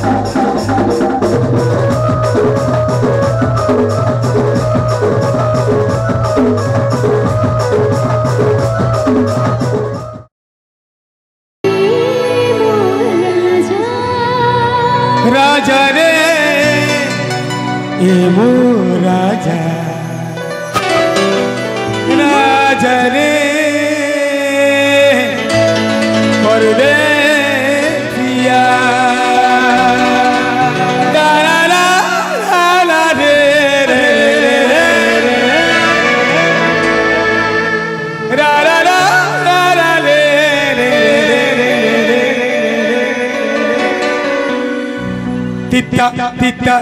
राजा रे ए मो राजा राजा रे कर दे पिया ला ला ला ला रे रे रे रा ला ला ला ला रे रे रे तिता तिता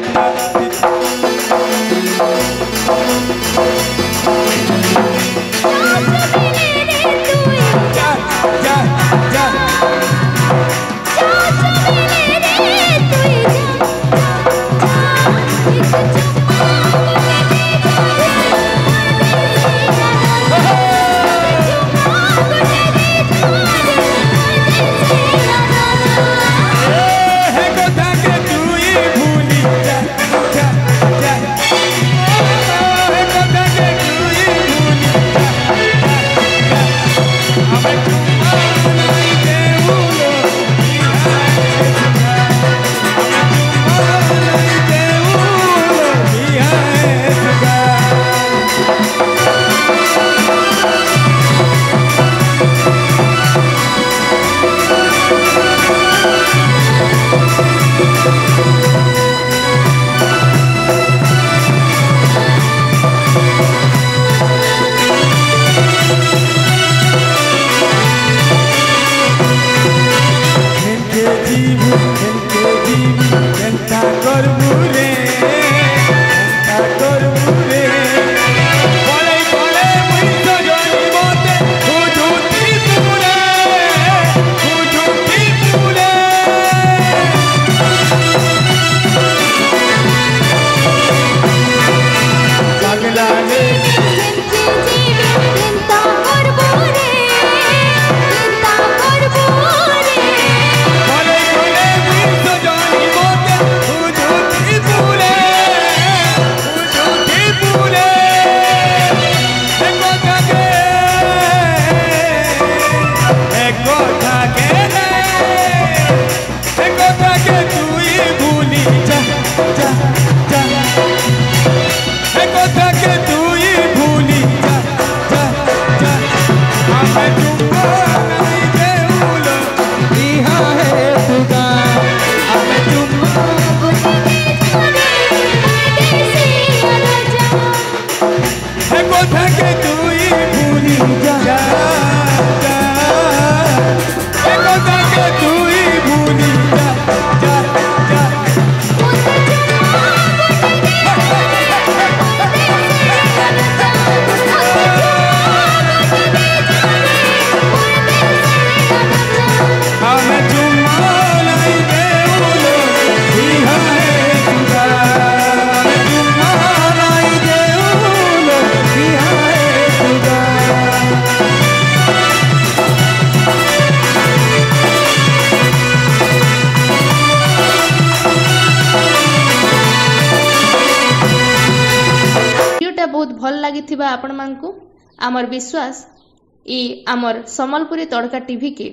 बहुत भल लगी आपण मानकु आमर विश्वास ई आमर सम्बलपुरी तड़का टीवी के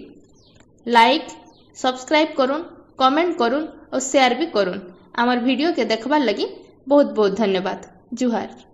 लाइक सब्सक्राइब करुन कमेंट करुन और शेयर भी करुन आमर वीडियो के देखबार लगी बहुत बहुत धन्यवाद जुहार।